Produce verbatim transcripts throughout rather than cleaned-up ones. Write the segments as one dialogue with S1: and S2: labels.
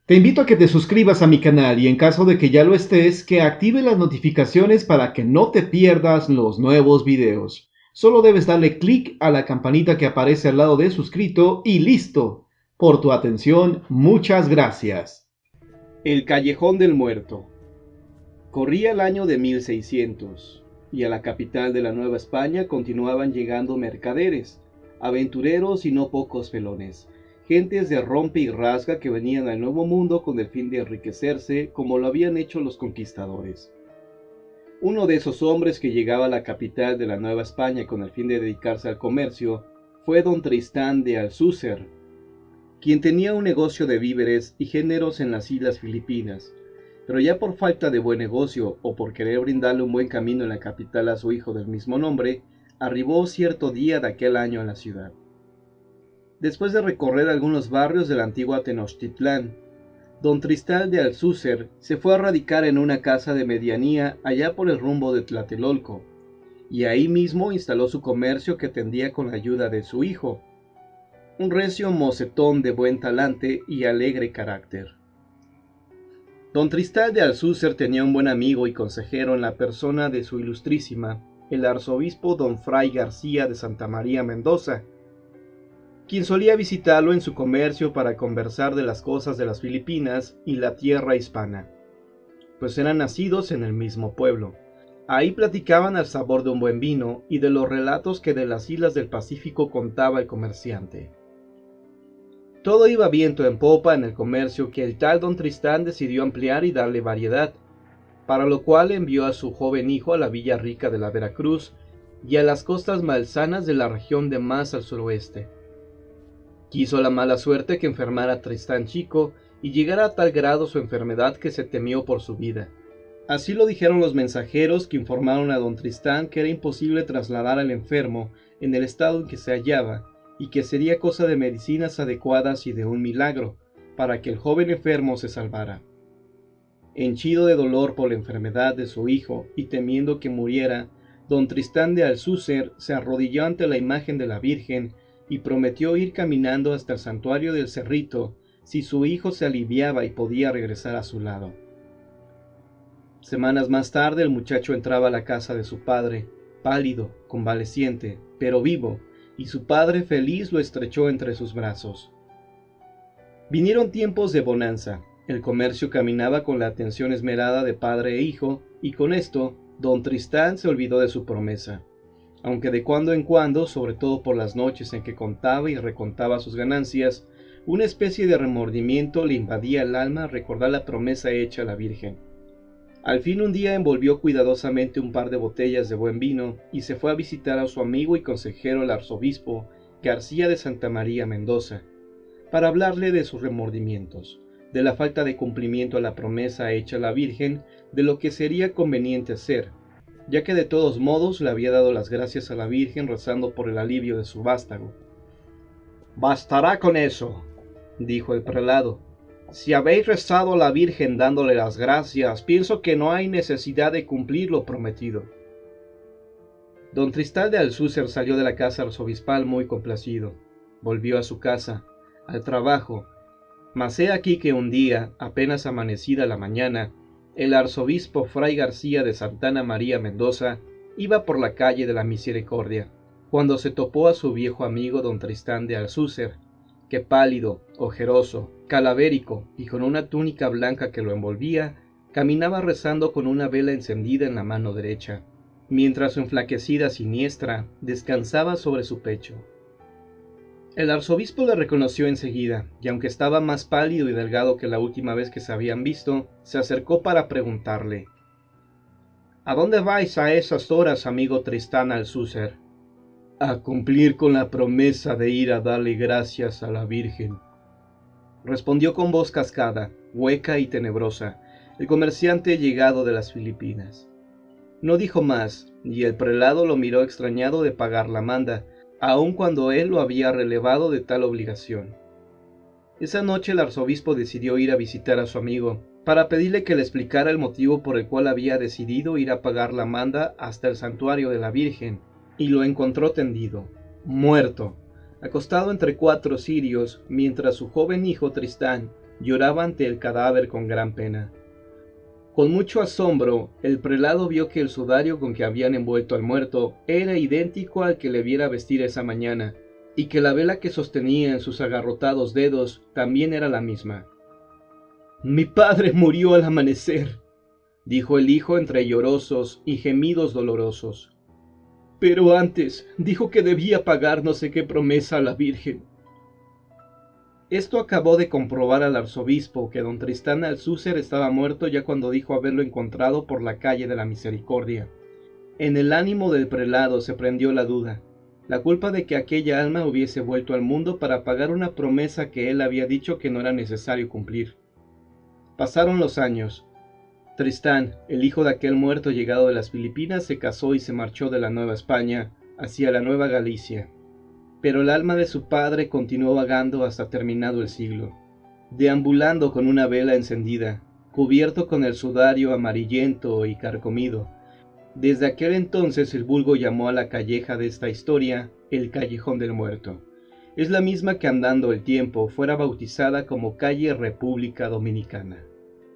S1: Te invito a que te suscribas a mi canal y en caso de que ya lo estés, que active las notificaciones para que no te pierdas los nuevos videos. Solo debes darle clic a la campanita que aparece al lado de suscrito y listo. Por tu atención, muchas gracias. El Callejón del Muerto. Corría el año de mil seiscientos y a la capital de la Nueva España continuaban llegando mercaderes, aventureros y no pocos felones. Gentes de rompe y rasga que venían al Nuevo Mundo con el fin de enriquecerse como lo habían hecho los conquistadores. Uno de esos hombres que llegaba a la capital de la Nueva España con el fin de dedicarse al comercio fue don Tristán de Alcúcer, quien tenía un negocio de víveres y géneros en las islas Filipinas, pero ya por falta de buen negocio o por querer brindarle un buen camino en la capital a su hijo del mismo nombre, arribó cierto día de aquel año a la ciudad. Después de recorrer algunos barrios de la antigua Tenochtitlán, don Tristán de Alcúcer se fue a radicar en una casa de medianía allá por el rumbo de Tlatelolco, y ahí mismo instaló su comercio que tendía con la ayuda de su hijo, un recio mocetón de buen talante y alegre carácter. Don Tristán de Alcúcer tenía un buen amigo y consejero en la persona de su ilustrísima, el arzobispo don Fray García de Santa María Mendoza, quien solía visitarlo en su comercio para conversar de las cosas de las Filipinas y la tierra hispana, pues eran nacidos en el mismo pueblo. Ahí platicaban al sabor de un buen vino y de los relatos que de las islas del Pacífico contaba el comerciante. Todo iba viento en popa en el comercio que el tal don Tristán decidió ampliar y darle variedad, para lo cual envió a su joven hijo a la villa rica de la Veracruz y a las costas malsanas de la región de más al suroeste. Quiso la mala suerte que enfermara Tristán chico y llegara a tal grado su enfermedad que se temió por su vida. Así lo dijeron los mensajeros que informaron a don Tristán que era imposible trasladar al enfermo en el estado en que se hallaba y que sería cosa de medicinas adecuadas y de un milagro para que el joven enfermo se salvara. Henchido de dolor por la enfermedad de su hijo y temiendo que muriera, don Tristán de Alcúcer se arrodilló ante la imagen de la Virgen y prometió ir caminando hasta el santuario del Cerrito si su hijo se aliviaba y podía regresar a su lado. Semanas más tarde el muchacho entraba a la casa de su padre, pálido, convaleciente, pero vivo, y su padre feliz lo estrechó entre sus brazos. Vinieron tiempos de bonanza, el comercio caminaba con la atención esmerada de padre e hijo, y con esto don Tristán se olvidó de su promesa, aunque de cuando en cuando, sobre todo por las noches en que contaba y recontaba sus ganancias, una especie de remordimiento le invadía el alma al recordar la promesa hecha a la Virgen. Al fin un día envolvió cuidadosamente un par de botellas de buen vino y se fue a visitar a su amigo y consejero el arzobispo García de Santa María Mendoza, para hablarle de sus remordimientos, de la falta de cumplimiento a la promesa hecha a la Virgen, de lo que sería conveniente hacer, ya que de todos modos le había dado las gracias a la Virgen rezando por el alivio de su vástago. «Bastará con eso», dijo el prelado. «Si habéis rezado a la Virgen dándole las gracias, pienso que no hay necesidad de cumplir lo prometido». Don Tristán de Alcúcer salió de la casa arzobispal muy complacido. Volvió a su casa, al trabajo, mas he aquí que un día, apenas amanecida la mañana, el arzobispo Fray García de Santa María Mendoza iba por la calle de la Misericordia, cuando se topó a su viejo amigo don Tristán de Alcúcer, que pálido, ojeroso, calavérico y con una túnica blanca que lo envolvía, caminaba rezando con una vela encendida en la mano derecha, mientras su enflaquecida siniestra descansaba sobre su pecho. El arzobispo le reconoció enseguida, y aunque estaba más pálido y delgado que la última vez que se habían visto, se acercó para preguntarle: «¿A dónde vais a esas horas, amigo Tristán Alcúcer?» «A cumplir con la promesa de ir a darle gracias a la Virgen», respondió con voz cascada, hueca y tenebrosa, el comerciante llegado de las Filipinas. No dijo más, y el prelado lo miró extrañado de pagar la manda, aun cuando él lo había relevado de tal obligación. Esa noche el arzobispo decidió ir a visitar a su amigo, para pedirle que le explicara el motivo por el cual había decidido ir a pagar la manda hasta el santuario de la Virgen, y lo encontró tendido, muerto, acostado entre cuatro cirios, mientras su joven hijo Tristán Lloraba ante el cadáver con gran pena. Con mucho asombro, el prelado vio que el sudario con que habían envuelto al muerto era idéntico al que le viera vestir esa mañana, y que la vela que sostenía en sus agarrotados dedos también era la misma. «Mi padre murió al amanecer», dijo el hijo entre llorosos y gemidos dolorosos. «Pero antes dijo que debía pagar no sé qué promesa a la Virgen». Esto acabó de comprobar al arzobispo que don Tristán Alcúcer estaba muerto ya cuando dijo haberlo encontrado por la calle de la Misericordia. En el ánimo del prelado se prendió la duda, la culpa de que aquella alma hubiese vuelto al mundo para pagar una promesa que él había dicho que no era necesario cumplir. Pasaron los años. Tristán, el hijo de aquel muerto llegado de las Filipinas, se casó y se marchó de la Nueva España hacia la Nueva Galicia. Pero el alma de su padre continuó vagando hasta terminado el siglo, deambulando con una vela encendida, cubierto con el sudario amarillento y carcomido. Desde aquel entonces el vulgo llamó a la calleja de esta historia el Callejón del Muerto. Es la misma que andando el tiempo fuera bautizada como Calle República Dominicana.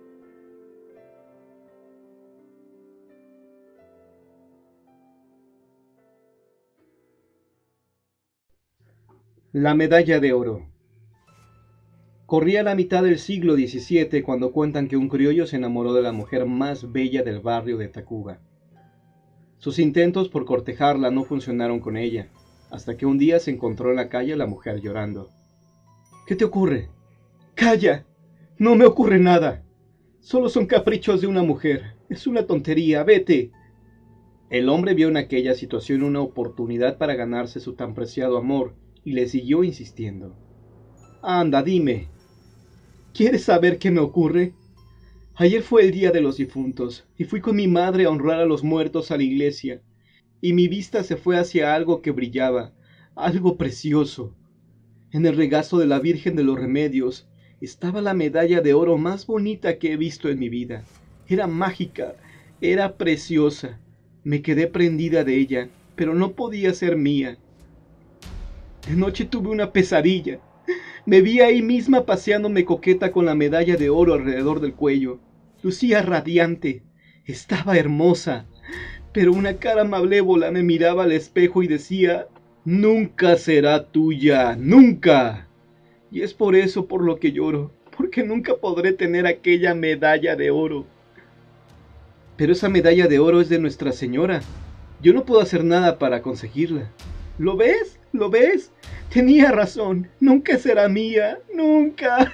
S1: La medalla de oro. Corría la mitad del siglo diecisiete cuando cuentan que un criollo se enamoró de la mujer más bella del barrio de Tacuba. Sus intentos por cortejarla no funcionaron con ella, hasta que un día se encontró en la calle la mujer llorando. «¿Qué te ocurre?» «¡Calla! No me ocurre nada. Solo son caprichos de una mujer. Es una tontería. Vete». El hombre vio en aquella situación una oportunidad para ganarse su tan preciado amor y le siguió insistiendo. «Anda, dime. ¿Quieres saber qué me ocurre? Ayer fue el día de los difuntos y fui con mi madre a honrar a los muertos a la iglesia, y mi vista se fue hacia algo que brillaba, algo precioso. En el regazo de la Virgen de los Remedios estaba la medalla de oro más bonita que he visto en mi vida. Era mágica, era preciosa. Me quedé prendida de ella, pero no podía ser mía. De noche tuve una pesadilla. Me vi ahí misma paseándome coqueta con la medalla de oro alrededor del cuello. Lucía radiante, estaba hermosa, pero una cara malévola me miraba al espejo y decía: «Nunca será tuya, nunca». Y es por eso por lo que lloro, porque nunca podré tener aquella medalla de oro. Pero esa medalla de oro es de Nuestra Señora. Yo no puedo hacer nada para conseguirla. ¿Lo ves? ¿Lo ves? Tenía razón. Nunca será mía. Nunca.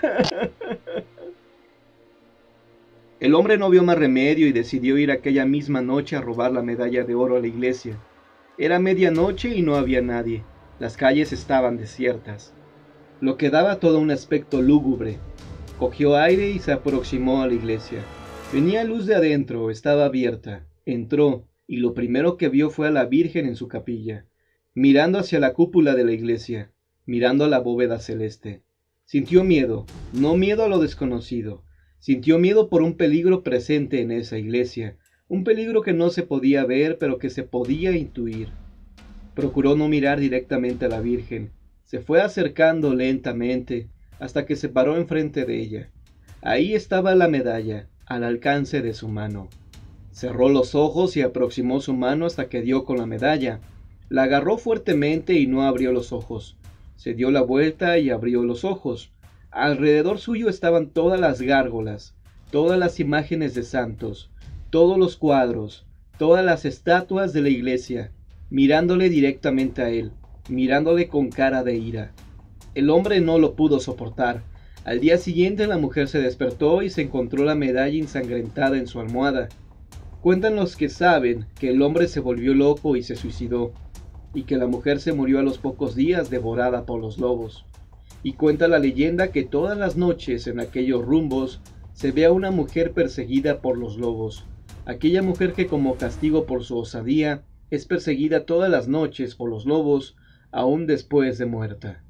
S1: El hombre no vio más remedio y decidió ir aquella misma noche a robar la medalla de oro a la iglesia. Era medianoche y no había nadie. Las calles estaban desiertas, lo que daba todo un aspecto lúgubre. Cogió aire y se aproximó a la iglesia. Venía luz de adentro, estaba abierta. Entró y lo primero que vio fue a la Virgen en su capilla, mirando hacia la cúpula de la iglesia, mirando a la bóveda celeste. Sintió miedo, no miedo a lo desconocido. Sintió miedo por un peligro presente en esa iglesia, un peligro que no se podía ver, pero que se podía intuir. Procuró no mirar directamente a la Virgen. Se fue acercando lentamente hasta que se paró enfrente de ella. Ahí estaba la medalla, al alcance de su mano. Cerró los ojos y aproximó su mano hasta que dio con la medalla. La agarró fuertemente y no abrió los ojos. Se dio la vuelta y abrió los ojos. Alrededor suyo estaban todas las gárgolas, todas las imágenes de santos, todos los cuadros, todas las estatuas de la iglesia, mirándole directamente a él, mirándole con cara de ira. El hombre no lo pudo soportar. Al día siguiente la mujer se despertó y se encontró la medalla ensangrentada en su almohada. Cuentan los que saben que el hombre se volvió loco y se suicidó, y que la mujer se murió a los pocos días devorada por los lobos. Y cuenta la leyenda que todas las noches en aquellos rumbos se ve a una mujer perseguida por los lobos, aquella mujer que como castigo por su osadía es perseguida todas las noches por los lobos, aún después de muerta.